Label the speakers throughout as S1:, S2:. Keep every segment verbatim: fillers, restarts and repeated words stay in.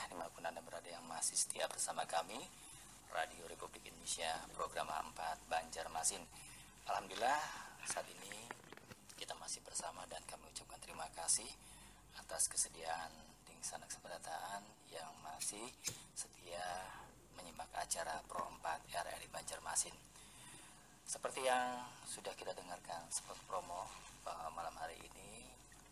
S1: dimanapun Anda berada yang masih setia bersama kami, Radio Republik Indonesia, program empat Banjarmasin. Alhamdulillah saat ini kita masih bersama dan kami ucapkan terima kasih atas kesediaan Ding Sanak Sepedataan yang masih setia menyimak acara Pro empat R R I Banjarmasin. Seperti yang sudah kita dengarkan spot promo bahwa malam hari ini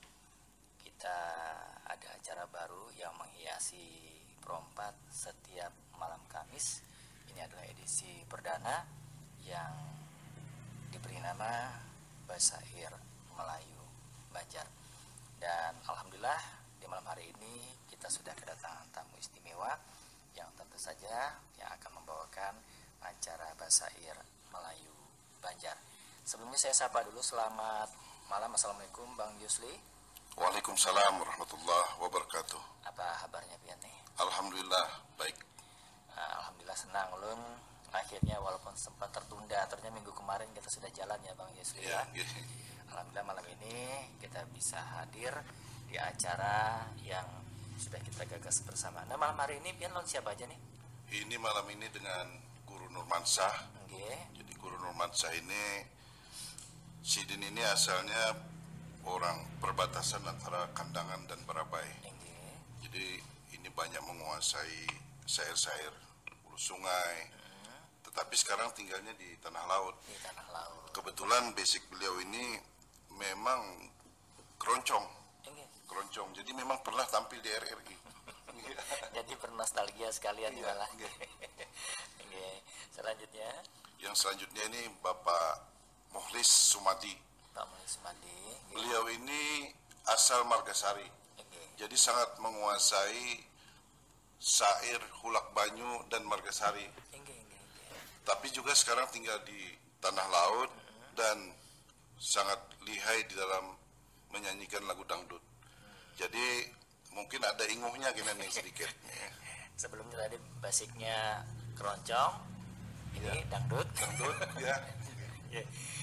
S1: kita ada acara baru yang menghiasi Pro empat setiap malam Kamis. Ini adalah edisi perdana yang diberi nama Basair Melayu Banjar. Dan alhamdulillah di malam hari ini kita sudah kedatangan tamu istimewa yang tentu saja yang akan membawakan acara Basair Melayu Banjar. Sebelumnya saya sapa dulu, selamat malam, assalamualaikum Bang Yusli.
S2: Waalaikumsalam warahmatullahi wabarakatuh.
S1: Apa kabarnya pian nih?
S2: Alhamdulillah baik.
S1: Alhamdulillah senang ulun akhirnya walaupun sempat tertunda, ternyata minggu kemarin kita sudah jalan ya Bang Yusli ya.
S2: Ya, ya.
S1: Alhamdulillah malam ini kita bisa hadir di acara yang sudah kita gagas bersama. Nah malam hari ini pian lawan siapa aja nih?
S2: Ini malam ini dengan Guru Nurmansah.
S1: Okay.
S2: Jadi Guru Nurmansah ini, Sidin ini asalnya orang perbatasan antara Kandangan dan Barabai.
S1: Okay.
S2: Jadi ini banyak menguasai sair-sair hulu sungai.
S1: Hmm.
S2: Tetapi sekarang tinggalnya di tanah laut.
S1: Di tanah laut.
S2: Kebetulan basic beliau ini memang keroncong.
S1: Okay.
S2: Keroncong. Jadi memang pernah tampil di R R I.
S1: Jadi bernostalgia sekalian
S2: Iya,
S1: malah.
S2: iya.
S1: Oke. Selanjutnya
S2: Yang selanjutnya ini Bapak Mukhlis Sumadi.
S1: Pak Mulis Mandi.
S2: Beliau ini asal Margasari.
S1: Okay.
S2: Jadi sangat menguasai syair Hulak Banyu dan Margasari.
S1: Okay, okay, okay.
S2: Tapi juga sekarang tinggal di tanah laut
S1: Hmm.
S2: dan sangat lihai di dalam menyanyikan lagu dangdut. Jadi mungkin ada inguhnya gini nih sedikit.
S1: Sebelumnya tadi basicnya keroncong, ini
S2: Ya.
S1: dangdut.
S2: Dangdut ya.
S1: Ya.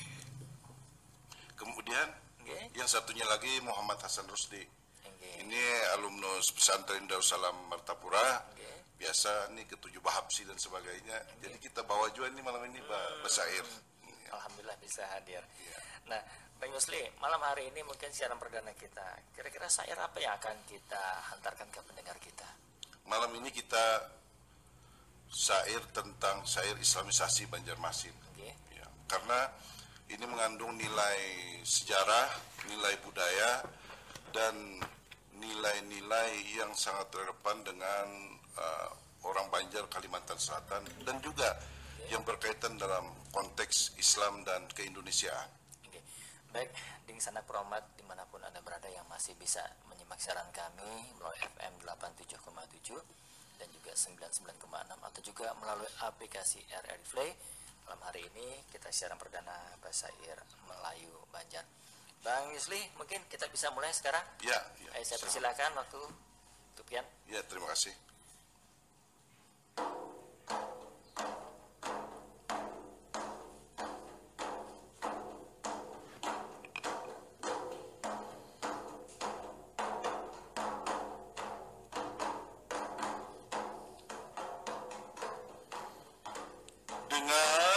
S2: Kemudian
S1: Okay.
S2: yang satunya lagi Muhammad Hasan Rusdi.
S1: Okay.
S2: Ini alumnus pesantren Darussalam Martapura.
S1: Okay.
S2: Biasa nih ketujuh Bahabsi dan sebagainya. Jadi kita bawa juga nih malam ini ba- Basair.
S1: Alhamdulillah bisa hadir.
S2: Ya.
S1: Nah, Bang Yusli, malam hari ini mungkin siaran perdana kita. Kira-kira syair apa yang akan kita hantarkan ke pendengar kita?
S2: Malam ini kita syair tentang syair Islamisasi Banjarmasin.
S1: Oke.
S2: Ya, karena ini mengandung nilai sejarah, nilai budaya, dan nilai-nilai yang sangat relevan dengan uh, orang Banjar Kalimantan Selatan dan juga yang berkaitan dalam konteks Islam dan keindonesiaan.
S1: Oke. Baik, Ding Sanak Promat dimanapun Anda berada yang masih bisa menyimak siaran kami melalui F M delapan puluh tujuh koma tujuh dan juga sembilan puluh sembilan koma enam atau juga melalui aplikasi R R I Play. Malam hari ini kita siaran perdana Basair Melayu Banjar. Bang Yusli, mungkin kita bisa mulai sekarang?
S2: Ya, ya.
S1: Ayo saya
S2: sama.
S1: persilakan waktu Tupian.
S2: Ya, terima kasih. Dengan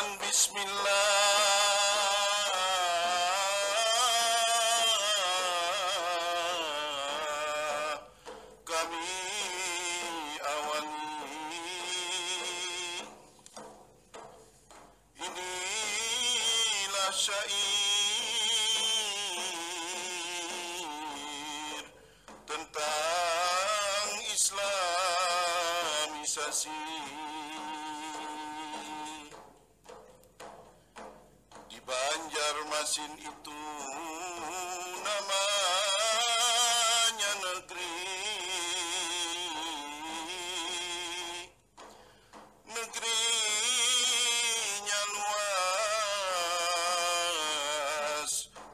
S2: Bismillah kami awali. Inilah syair tentang Islamisasi. Di Banjarmasin itu namanya negeri, negerinya luas,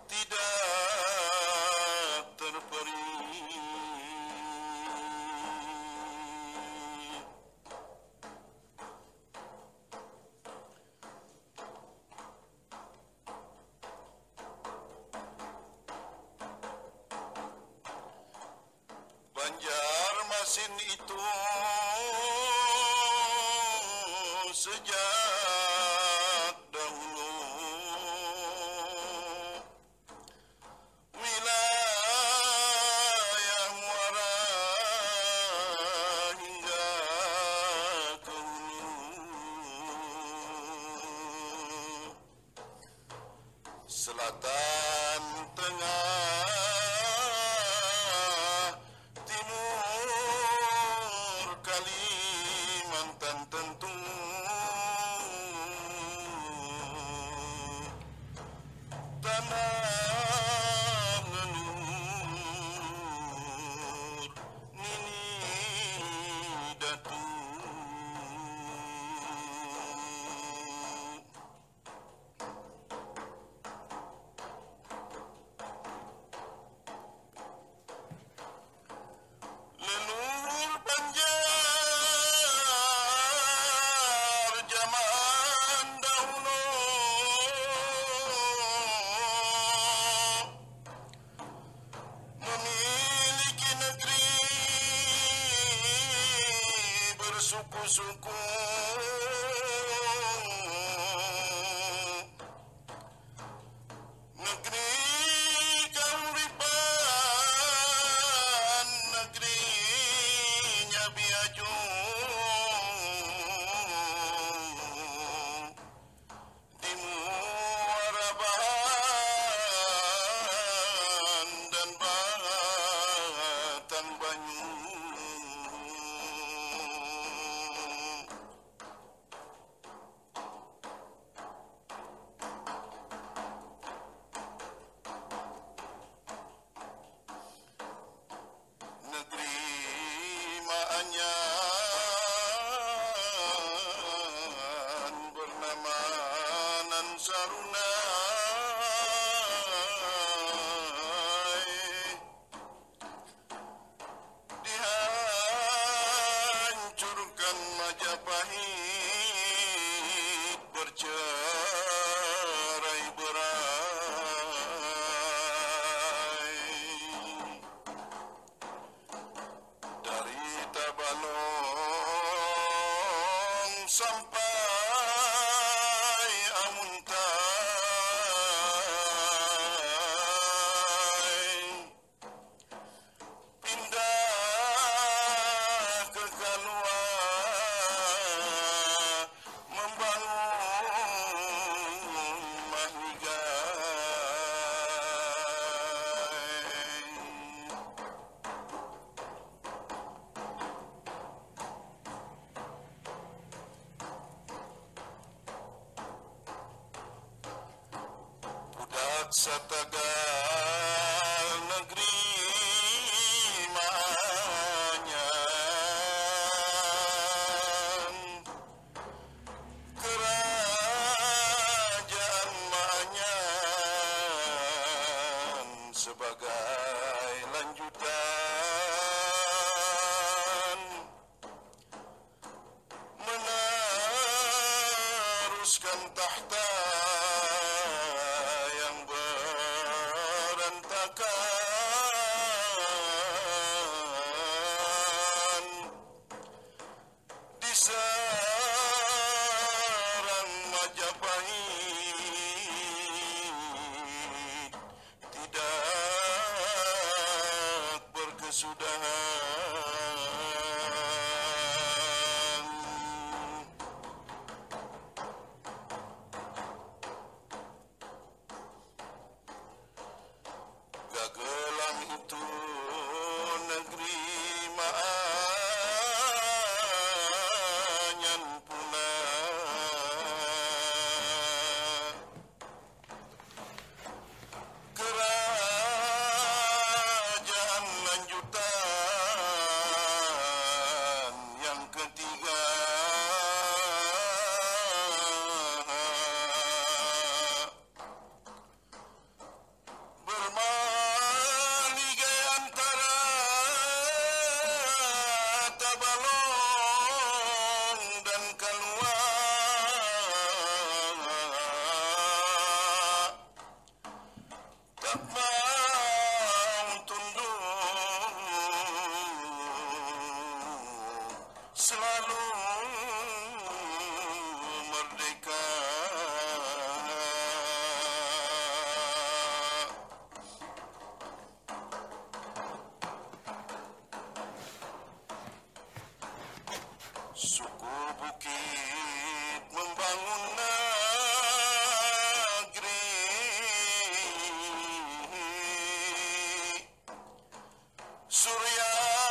S2: tidak terperi. Banjarmasin itu sejak dahulu wilayah muara hingga ke hulu, selatan, tengah, timur, Kalimantan tentu. Tanah leluhur Nini Datu. Leluhur Banjar zaman dahulu memiliki negeri bersuku-suku, negeri Kauripan, negerinya Biaju, di Muara Bahan dan Batang Banyu. Negeri Maanyan bernama Nansarunai, dihancurkan Majapahit bercerai-berai. Dari Tabalong sampai Amuntai, pindah ke Kalua, membangun Mahligai. Budak Satagal negeri Maanyan, kerajaan Maanyan sebagai lanjutan meneruskan tahta yang ber selalu merdeka. Suku bukit membangun negeri, surya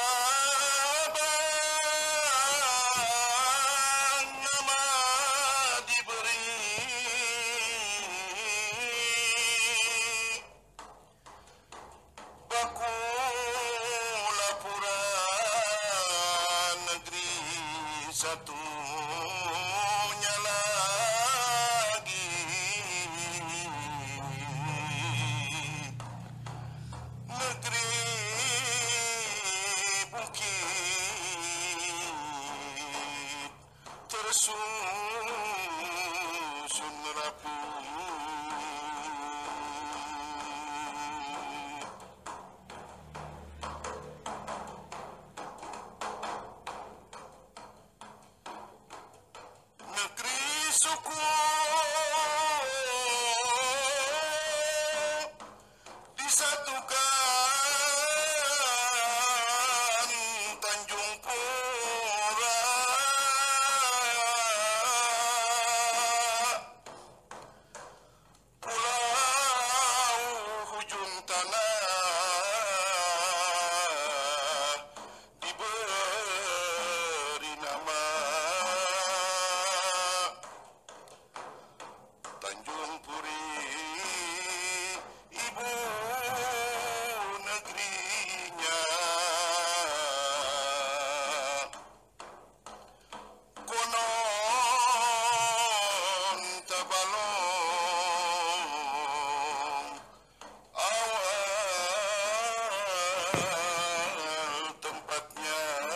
S2: bang nama diberi, baku lapura negeri satunya lagi, negeri bukit tersusun rapi. Negeri suku disatukan Tanjung Pura, pulau hujung tanah diberi nama Tanjung Puri, ibu negerinya. Konon Tabalong awal tempatnya.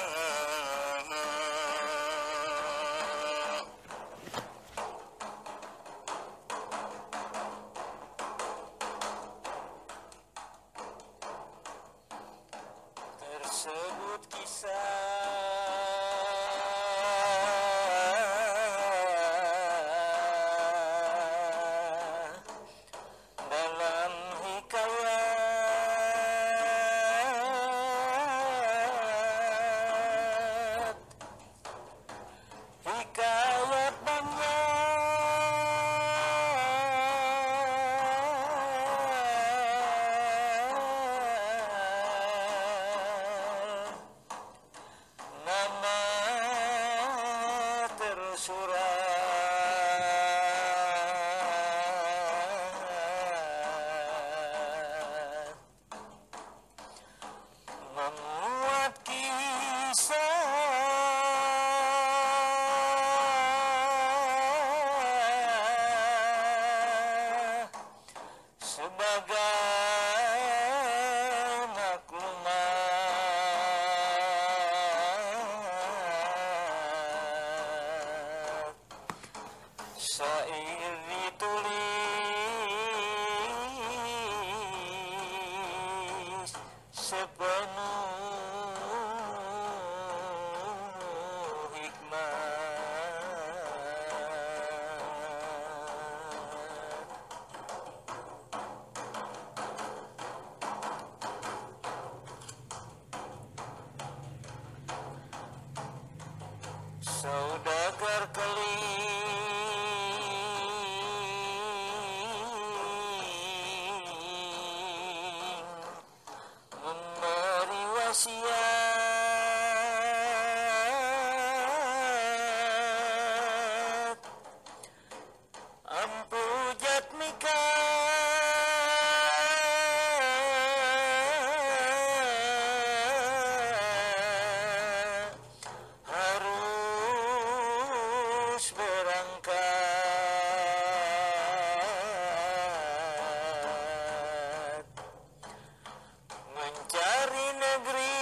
S1: Tersebut kisah dalam hikayat, hikayat banyak, nama tersurat, memuat kisah sebagai maklumat. Syair ditulis sepenuh hikmat. Saudagar keling memberi wasiat, ampu jatmika harus berangkat mencari negeri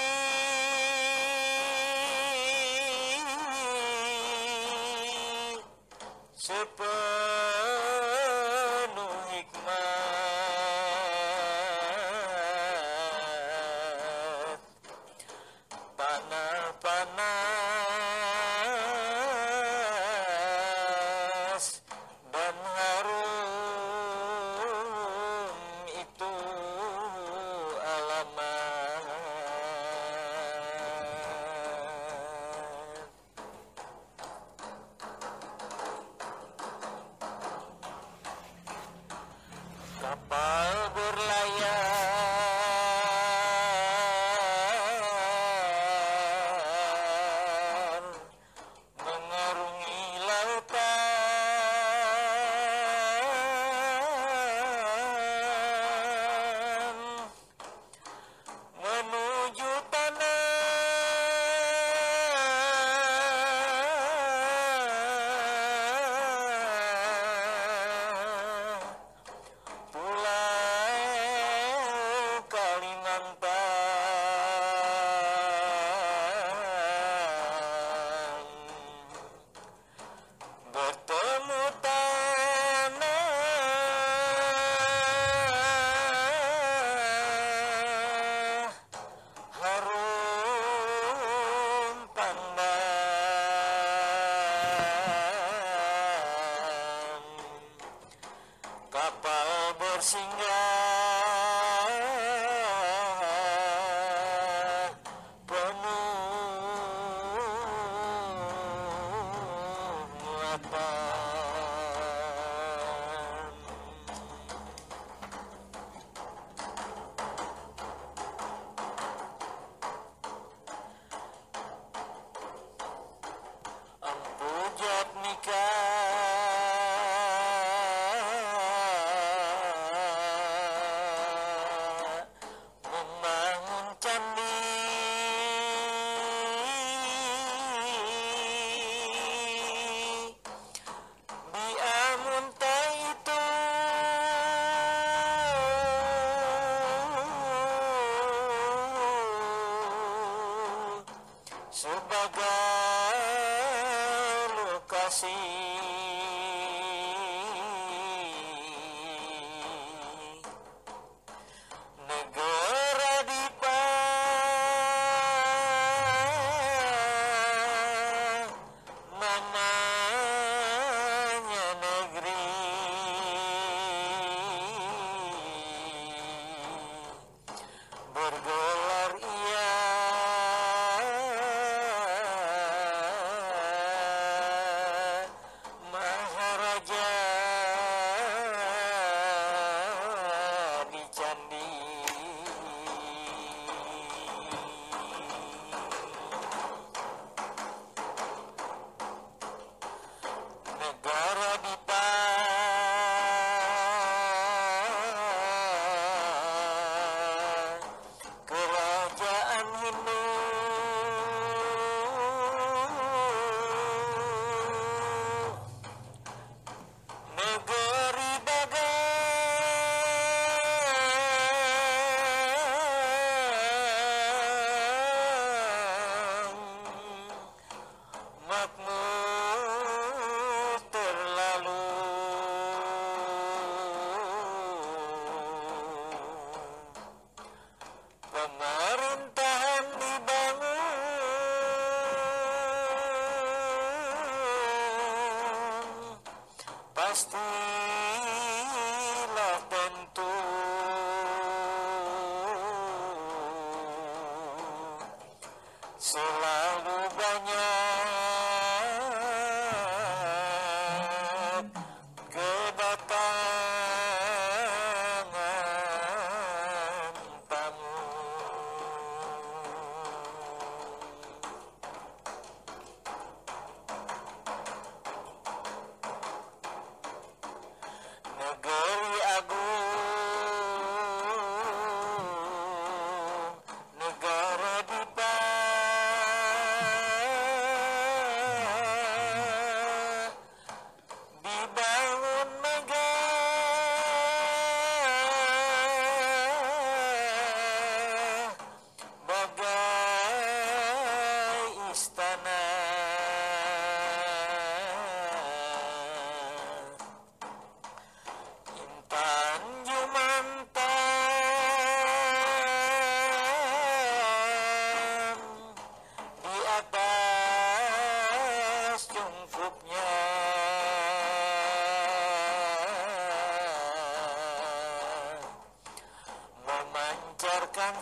S1: sepenuh hikmat. Panah-panah
S3: bagai lokasi negara dipa namanya negeri bergelar ia Maharaja di Candi. Negara dipa kerajaan Hindu negeri bagai makmur terlalu pemerintahan dibangun pastilah tentu selalu banyak kedatangan tamu. Negeri agung, negara dipa dibangun megah bagai istana Intan Jumantan di atas cungkupnya memancarkan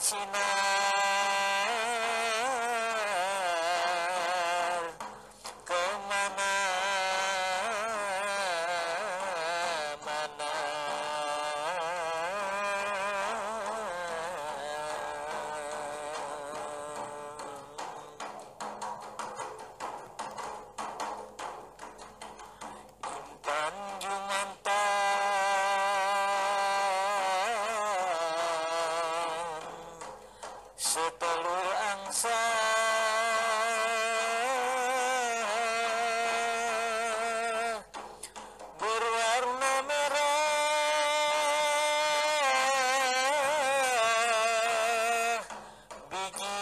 S3: sinar kemana mana. Intan Jumantan setelur angsa berwarna merah biji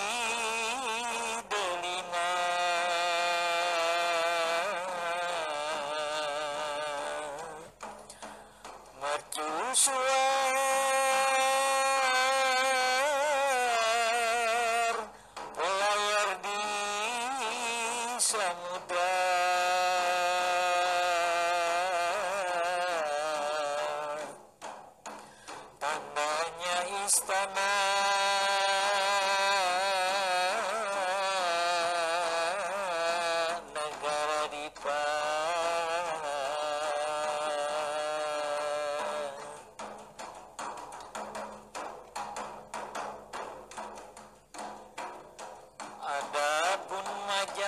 S3: delima mercusuar pelayar di samudra tandanya istana negara dipa adapun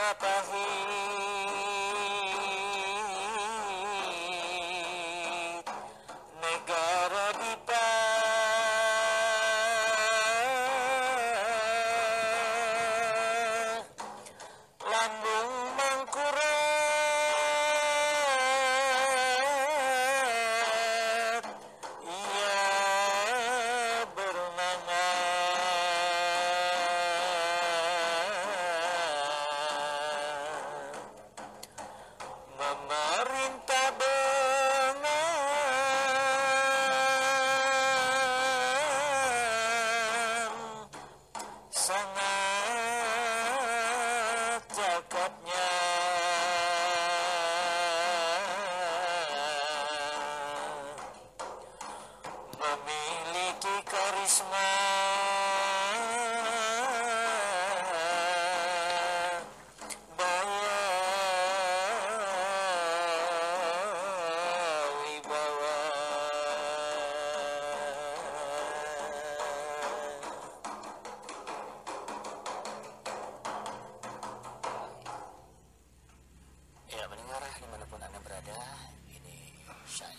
S3: Majapahit negara dipa lambung mangkurat ia bernama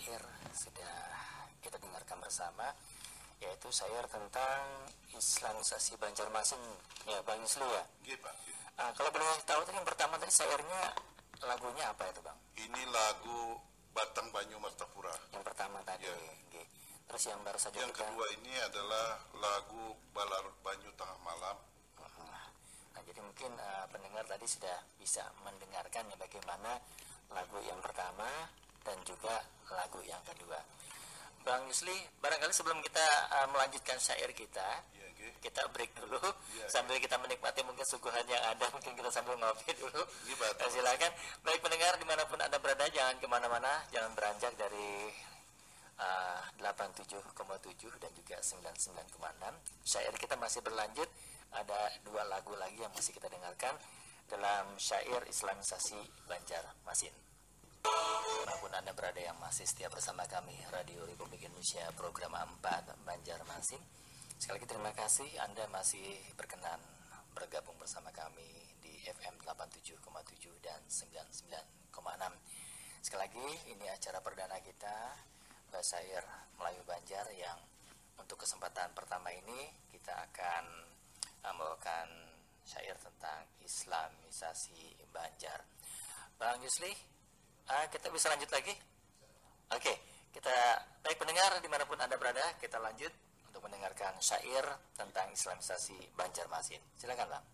S1: terakhir sudah kita dengarkan bersama, yaitu syair tentang Islamisasi Banjarmasin, ya Bang Yusli ya.
S2: Nggih, Pak.
S1: Ah, kalau boleh tahu tadi yang pertama tadi syairnya lagunya apa itu Bang?
S2: Ini lagu Batang Banyu Martapura.
S1: Yang pertama tadi,
S2: Ya.
S1: nggih. Terus yang baru saja
S2: Yang
S1: kita.
S2: kedua ini adalah lagu Balarut Banyu Tengah Malam.
S1: Nah, jadi mungkin uh, pendengar tadi sudah bisa mendengarkan ya bagaimana lagu yang pertama dan juga lagu yang kedua. Bang Yusli, barangkali sebelum kita uh, melanjutkan syair kita,
S2: Ya, nggih.
S1: kita break dulu
S2: Ya.
S1: sambil kita menikmati mungkin suguhan yang ada, mungkin kita sambil ngopi dulu.
S2: Nggih, Pak.
S1: Nah, silakan. Baik pendengar dimanapun Anda berada, jangan kemana-mana, jangan beranjak dari uh, delapan puluh tujuh koma tujuh dan juga sembilan puluh sembilan koma enam. Syair kita masih berlanjut, ada dua lagu lagi yang masih kita dengarkan dalam syair Islamisasi Banjarmasin. Dimanapun Anda berada yang masih setia bersama kami, Radio Republik Indonesia program empat Banjarmasin. Sekali lagi terima kasih Anda masih berkenan bergabung bersama kami di F M delapan puluh tujuh koma tujuh dan sembilan puluh sembilan koma enam. Sekali lagi ini acara perdana kita Basyair Melayu Banjar yang untuk kesempatan pertama ini kita akan membawakan syair tentang Islamisasi Banjar. Bang Yusli, uh, kita bisa lanjut lagi? Oke, okay, kita baik pendengar dimanapun Anda berada, kita lanjut untuk mendengarkan syair tentang Islamisasi Banjarmasin. Silakan Bang.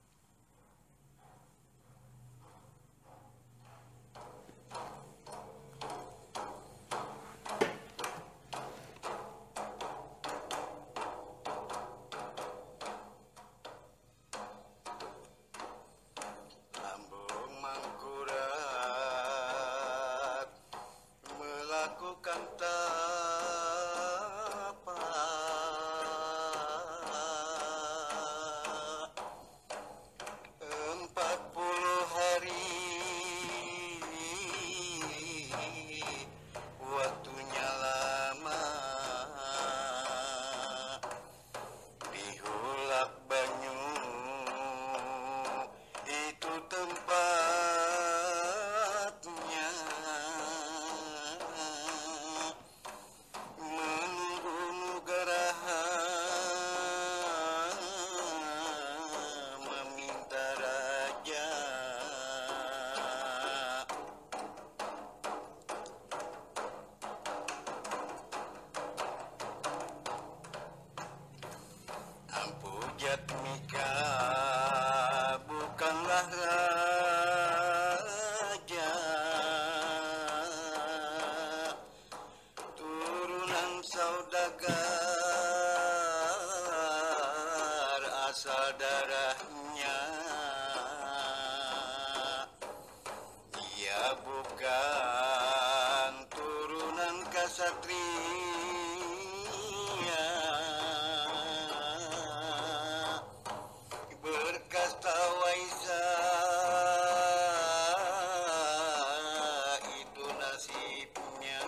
S4: Lambung mangkurat melakukan tapa empat puluh hari waktunya lama dihulak banyu itu tempatnya menunggu nugaraha meminta raja Ampujat Mika bukanlah raja, turunan saudagar asal darahnya. Ia bukan turunan kasatria, berkasta Waisa itu nasibnya.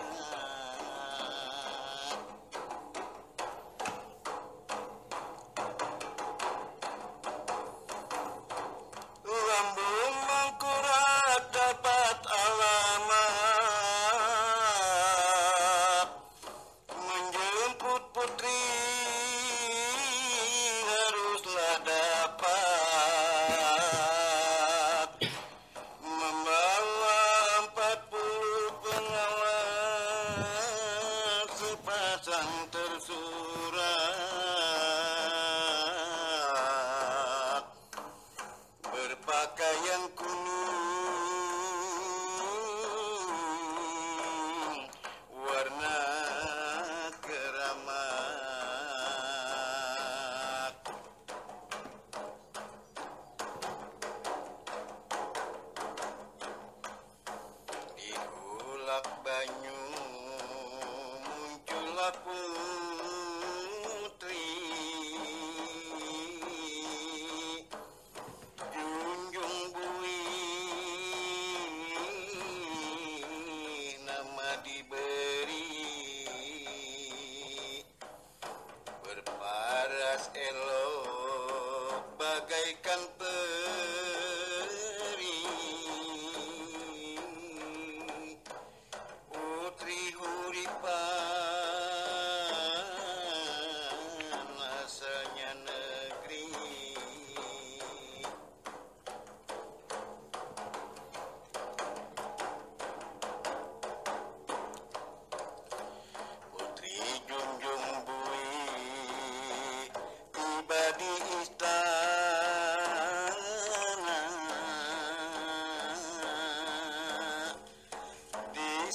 S4: Lambung mangkurat dapat alamat menjemput putri haruslah dapat membawa empat puluh pengawal sepasang tersurat berpakaian kuning warna keramat. Dihulak banyu muncullah putri Junjung Bui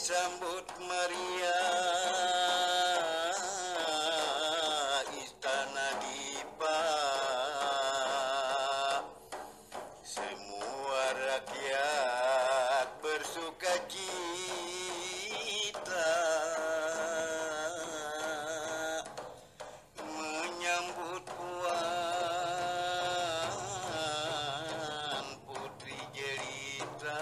S4: sambut meriah istana Dipa. Semua rakyat bersuka cita menyambut Puan Putri Jelita.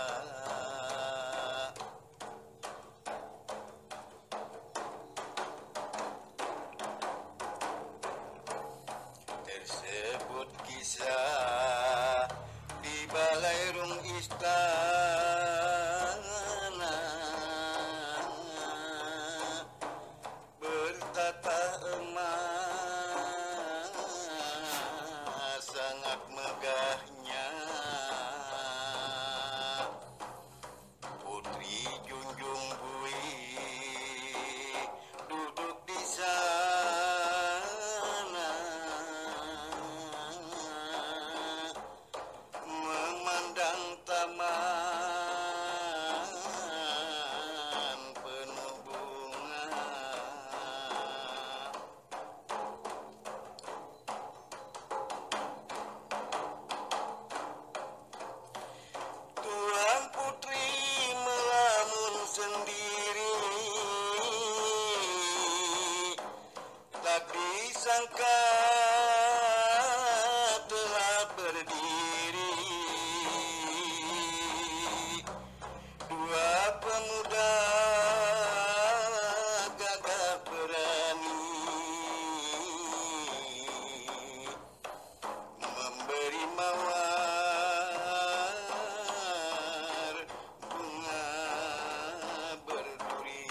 S4: Tersebut kisah di balairung istana bertata emas sangat megahnya. Putri Junjung Bui duduk di sana memandang taman penuh bunga. Tuan Putri melamun sendiri, tak disangka telah berdiri dua pemuda gagah berani memberi mawar bunga berduri.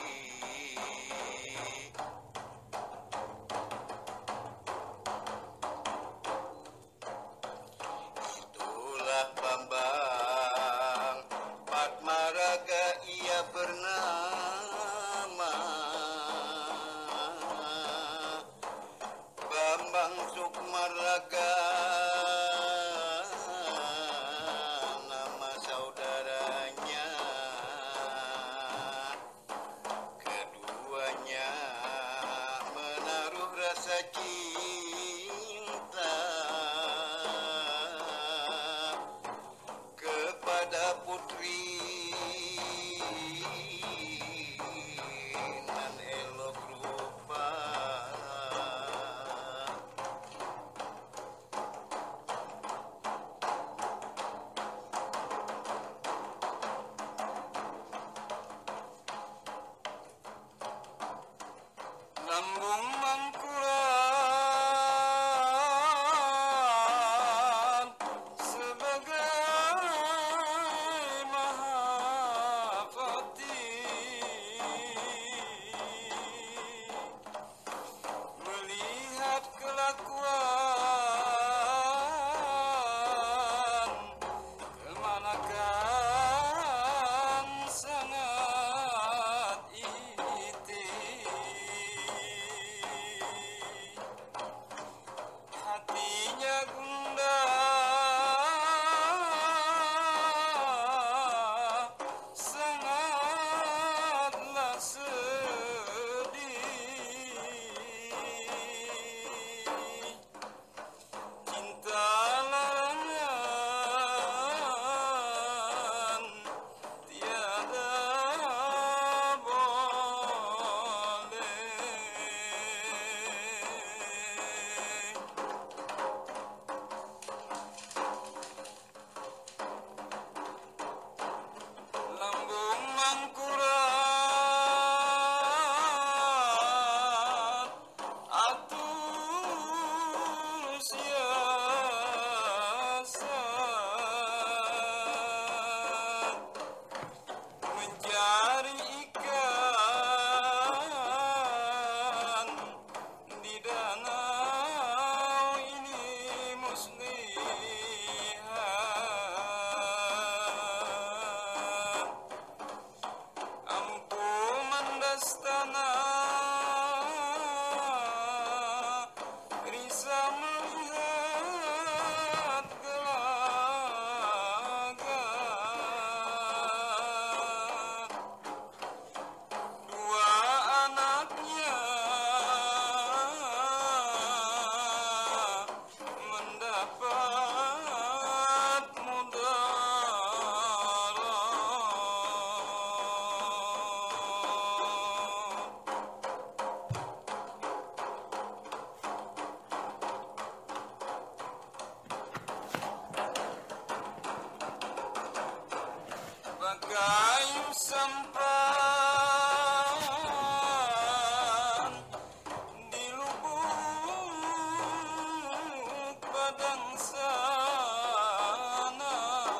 S4: Itulah Bambang Padmaraga ia bernama, Bambang Sukmaraga nama saudaranya. Keduanya menaruh rasa cinta kepada putri nan elok rupa. Lambung Mangkuran sebagai
S3: sampan di lubuk padang sana,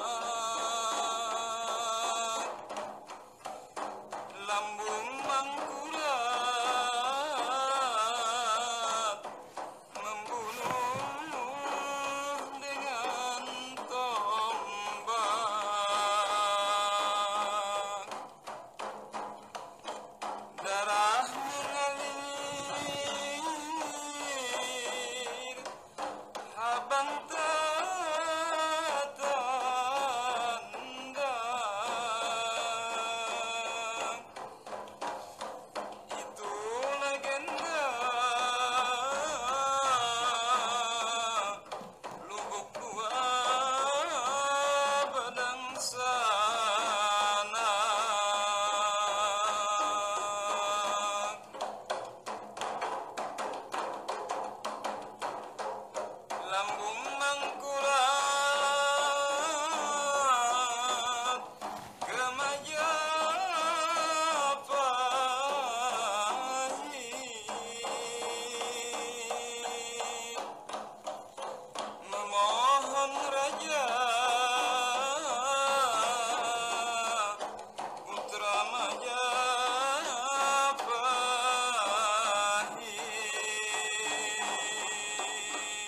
S3: lambung mangkurat membunuh dengan tombak, darah mengalir, habang tertanda. Itu legenda lubuk tua padang sana. Lambung mangkurat ke Majapahit, memohon raja putra Majapahit,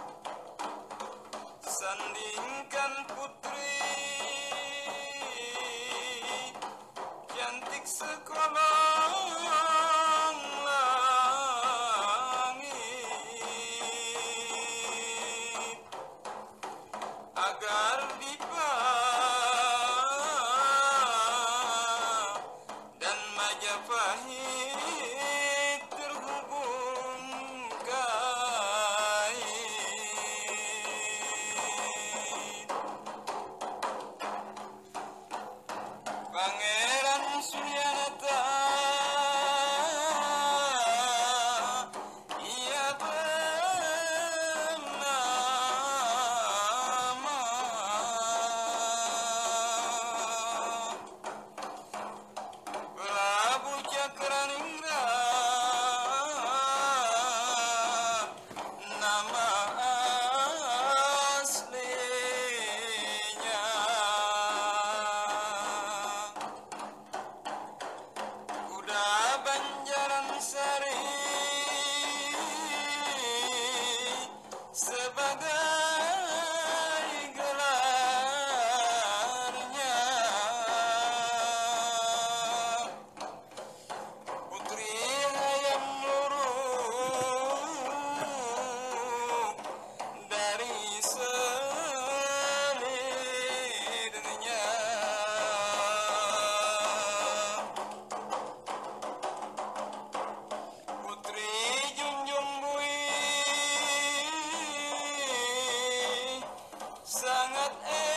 S3: sandingkan putri cantik sekolong langit, agar Dipa dan Majapahit terhubung kait. Pangeran Suryanata ia bernama, Prabu Cakraningrat nama aslinya. Kuda Banjaran Sari sebagai gelarnya, putri hayam luruh dari selirnya. Putri Junjung Bui sangat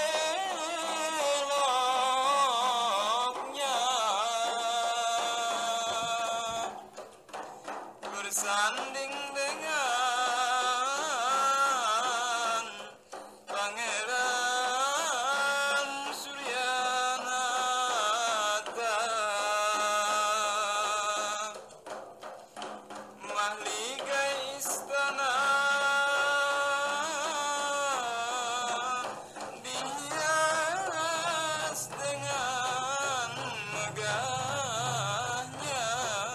S3: eloknya bersanding dengan Pangeran Suryanata. Mahligai istana dihias dengan megahnya,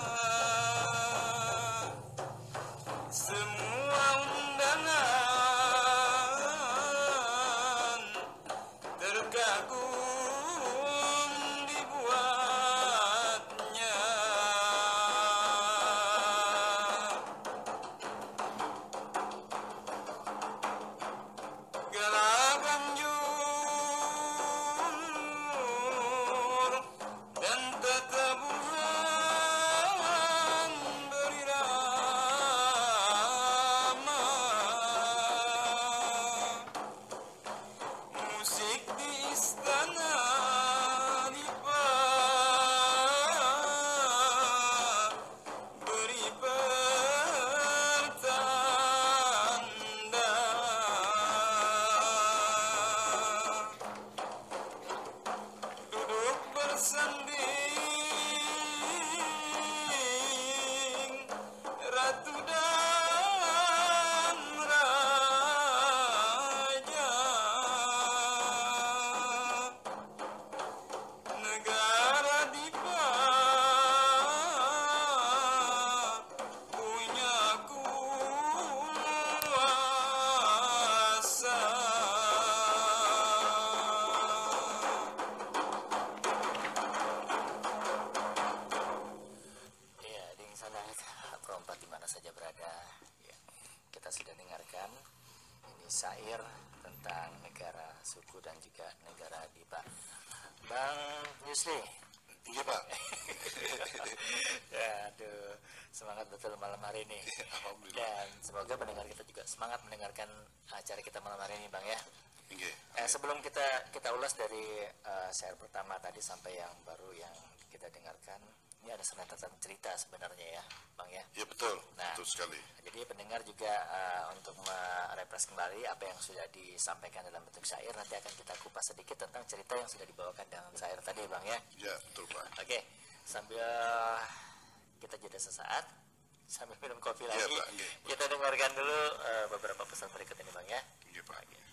S3: semua undangan terkagum dibuatnya. Gelagan jujur dan tetabuhan berirama, musik di istana Dipa beri pertanda. Duduk bersanding
S1: juga negara di Pak. Bang Yusli.
S2: Iya Pak.
S1: Ya, aduh, semangat betul malam hari ini.
S2: Alhamdulillah.
S1: Dan semoga pendengar kita juga semangat mendengarkan acara kita malam hari ini, Bang ya.
S2: Iya.
S1: Eh, sebelum kita kita ulas dari uh, share pertama tadi sampai yang baru yang kita dengarkan, ini ada rentetan cerita sebenarnya ya, Bang ya.
S2: Iya betul,
S1: Nah,
S2: betul sekali.
S1: Jadi pendengar juga uh, untuk merefresh kembali apa yang sudah disampaikan dalam bentuk syair, nanti akan kita kupas sedikit tentang cerita yang sudah dibawakan dengan syair tadi, Bang ya.
S2: Iya betul Pak.
S1: Oke, sambil kita jeda sesaat, sambil minum kopi lagi,
S2: Iya, Pak. Iya.
S1: kita dengarkan dulu uh, beberapa pesan berikut ini, Bang ya.
S2: Iya Pak.